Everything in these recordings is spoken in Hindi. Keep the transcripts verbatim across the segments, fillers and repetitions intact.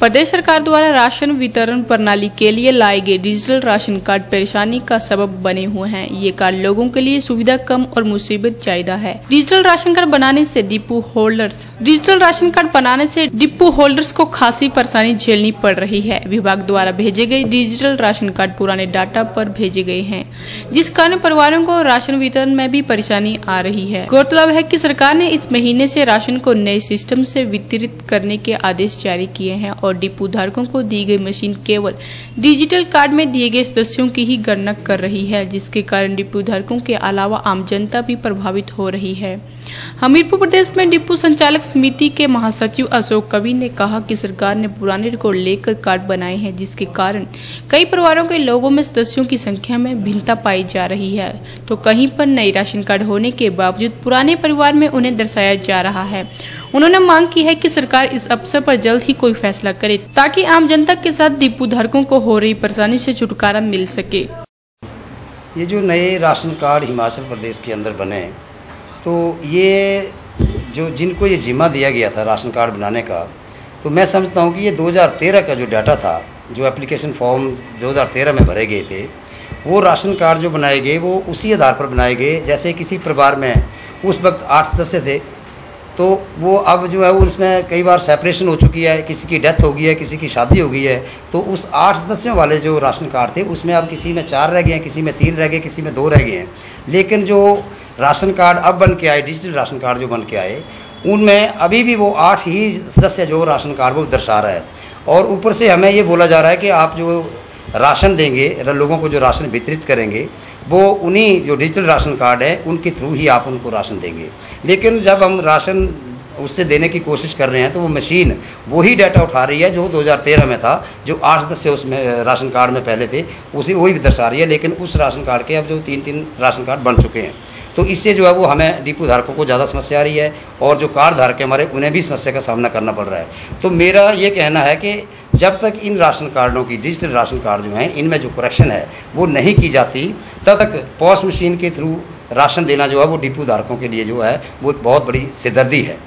प्रदेश सरकार द्वारा राशन वितरण प्रणाली के लिए लाए गए डिजिटल राशन कार्ड परेशानी का सबब बने हुए हैं। ये कार्ड लोगों के लिए सुविधा कम और मुसीबत ज्यादा है। डिजिटल राशन कार्ड बनाने से depot holders digital ration card बनाने से डिपो होल्डर्स को खासी परेशानी झेलनी पड़ रही है। विभाग द्वारा भेजे गए डिजिटल राशन कार्ड पुराने डाटा पर भेजे गए हैं, जिस कारण परिवारों को राशन वितरण में भी परेशानी आ रही है। गौरतलब है कि सरकार ने इस महीने से राशन को नए सिस्टम से वितरित करने के आदेश जारी किए हैं और डिपो धारकों को दी गई मशीन केवल डिजिटल कार्ड में दिए गए सदस्यों की ही गणना कर रही है, जिसके कारण डिपो धारकों के अलावा आम जनता भी प्रभावित हो रही है। हमीरपुर प्रदेश में डिपो संचालक समिति के महासचिव अशोक कवि ने कहा कि सरकार ने पुराने रिकॉर्ड लेकर कार्ड बनाए हैं, जिसके कारण कई परिवारों के लोगों में सदस्यों की संख्या में भिन्नता पाई जा रही है, तो कहीं पर नए राशन कार्ड होने के बावजूद पुराने परिवार में उन्हें दर्शाया जा रहा है। उन्होंने मांग की है कि सरकार इस अवसर पर जल्द ही कोई फैसला करे, ताकि आम जनता के साथ डिपो धारकों को हो रही परेशानी से छुटकारा मिल सके। ये जो नए राशन कार्ड हिमाचल प्रदेश के अंदर बने, तो ये जो जिनको ये जिम्मा दिया गया था राशन कार्ड बनाने का, तो मैं समझता हूँ कि ये दो हज़ार तेरह का जो डाटा था, जो एप्लीकेशन फॉर्म दो हज़ार तेरह में भरे गए थे, वो राशन कार्ड जो बनाए गए वो उसी आधार पर बनाए गए। जैसे किसी परिवार में उस वक्त आठ सदस्य थे, तो वो अब जो है वो उसमें कई बार सेपरेशन हो चुकी है, किसी की डेथ हो गई है, किसी की शादी हो गई है, तो उस आठ सदस्यों वाले जो राशन कार्ड थे उसमें अब किसी में चार रह गए हैं, किसी में तीन रह गए, किसी में दो रह गए हैं। लेकिन जो राशन कार्ड अब बन के आए, डिजिटल राशन कार्ड जो बन के आए, उनमें अभी भी वो आठ ही सदस्य जो राशन कार्ड वो दर्शा रहा है। और ऊपर से हमें ये बोला जा रहा है कि आप जो राशन देंगे, लोगों को जो राशन वितरित करेंगे, वो उन्हीं जो डिजिटल राशन कार्ड है उनके थ्रू ही आप उनको राशन देंगे। लेकिन जब हम राशन उससे देने की कोशिश कर रहे हैं, तो वो मशीन वही डाटा उठा रही है जो दो हज़ार तेरह में था, जो आठ सदस्य उसमें राशन कार्ड में पहले थे, उसी वही दर्शा रही है। लेकिन उस राशन कार्ड के अब जो तीन तीन राशन कार्ड बन चुके हैं, तो इससे जो है वो हमें डिपो धारकों को ज़्यादा समस्या आ रही है, और जो कार्ड धारक हमारे उन्हें भी समस्या का सामना करना पड़ रहा है। तो मेरा ये कहना है कि जब तक इन राशन कार्डों की, डिजिटल राशन कार्ड जो हैं, इनमें जो करेक्शन है वो नहीं की जाती, तब तक पॉस मशीन के थ्रू राशन देना जो है वो डिपो धारकों के लिए जो है वो एक बहुत बड़ी सिरदर्दी है।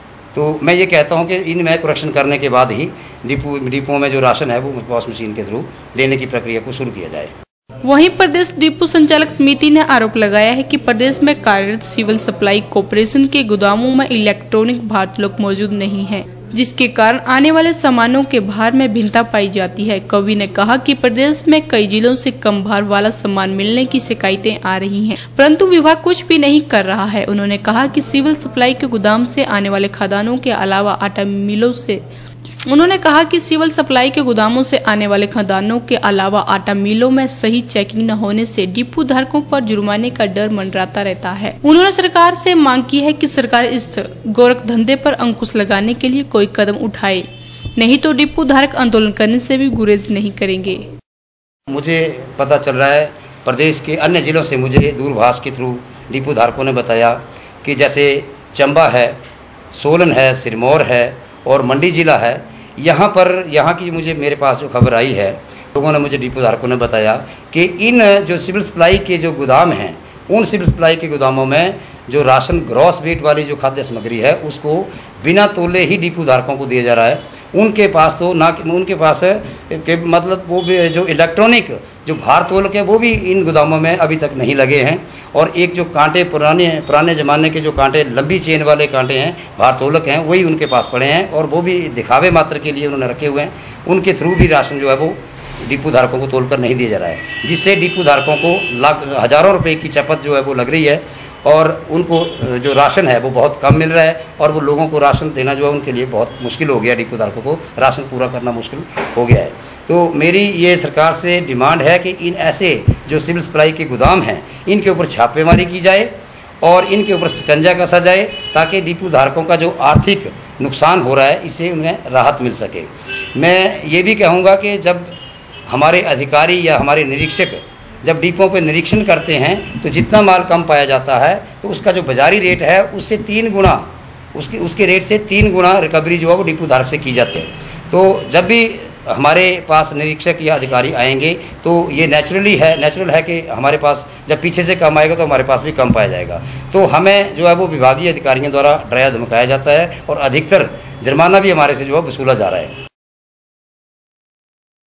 तो मैं ये कहता हूँ कि इनमें करेक्शन करने के बाद ही डिपो डिपो में जो राशन है वो पॉस मशीन के थ्रू देने की प्रक्रिया को शुरू किया जाए। वहीं प्रदेश डिपो संचालक समिति ने आरोप लगाया है कि प्रदेश में कार्यरत सिविल सप्लाई कॉर्पोरेशन के गोदामों में इलेक्ट्रॉनिक भारतलोक मौजूद नहीं है, जिसके कारण आने वाले सामानों के भार में भिन्नता पाई जाती है। कवि ने कहा कि प्रदेश में कई जिलों से कम भार वाला सामान मिलने की शिकायतें आ रही हैं, परंतु विभाग कुछ भी नहीं कर रहा है। उन्होंने कहा कि सिविल सप्लाई के गोदाम से आने वाले खादानों के अलावा आटा मिलों से उन्होंने कहा कि सिविल सप्लाई के गोदामों से आने वाले खादानों के अलावा आटा मिलों में सही चेकिंग न होने से डिपो धारकों पर जुर्माने का डर मंडराता रहता है। उन्होंने सरकार से मांग की है कि सरकार इस गोरख धंधे पर अंकुश लगाने के लिए कोई कदम उठाए, नहीं तो डिपो धारक आंदोलन करने से भी गुरेज नहीं करेंगे। मुझे पता चल रहा है प्रदेश के अन्य जिलों से, मुझे दूरभाष के थ्रू डिपो धारकों ने बताया कि जैसे चंबा है, सोलन है, सिरमौर है और मंडी जिला है, यहाँ पर यहाँ की मुझे मेरे पास जो खबर आई है, लोगों ने मुझे डिपो धारकों ने बताया कि इन जो सिविल सप्लाई के जो गोदाम हैं, उन सिविल सप्लाई के गोदामों में जो राशन ग्रॉस वेट वाली जो खाद्य सामग्री है उसको बिना तोले ही डिपो धारकों को दिया जा रहा है। उनके पास तो ना उनके पास के मतलब वो भी जो इलेक्ट्रॉनिक जो भार तोल के वो भी इन गोदामों में अभी तक नहीं लगे हैं। और एक जो कांटे पुराने पुराने ज़माने के जो कांटे, लंबी चेन वाले कांटे हैं, भार तोलक हैं, वही उनके पास पड़े हैं और वो भी दिखावे मात्र के लिए उन्होंने रखे हुए हैं। उनके थ्रू भी राशन जो है वो डिपो धारकों को तोलकर नहीं दिया जा रहा है, जिससे डिपो धारकों को लाख हज़ारों रुपए की चपत जो है वो लग रही है और उनको जो राशन है वो बहुत कम मिल रहा है और वो लोगों को राशन देना जो है उनके लिए बहुत मुश्किल हो गया। डिपो धारकों को राशन पूरा करना मुश्किल हो गया है। तो मेरी ये सरकार से डिमांड है कि इन ऐसे जो सिविल सप्लाई के गोदाम हैं, इनके ऊपर छापेमारी की जाए और इनके ऊपर शिकंजा कसा जाए, ताकि डिपो धारकों का जो आर्थिक नुकसान हो रहा है इससे उन्हें राहत मिल सके। मैं ये भी कहूँगा कि जब हमारे अधिकारी या हमारे निरीक्षक जब डिपो पे निरीक्षण करते हैं, तो जितना माल कम पाया जाता है तो उसका जो बाजारी रेट है उससे तीन गुना उसके उसके रेट से तीन गुना रिकवरी जो है वो डिपो धारक से की जाती है। तो जब भी हमारे पास निरीक्षक या अधिकारी आएंगे तो ये नेचुरली है नेचुरल है कि हमारे पास जब पीछे से कम आएगा तो हमारे पास भी कम पाया जाएगा। तो हमें जो है वो विभागीय अधिकारियों द्वारा डराया धमकाया जाता है और अधिकतर जुर्माना भी हमारे से जो है वसूला जा रहा है।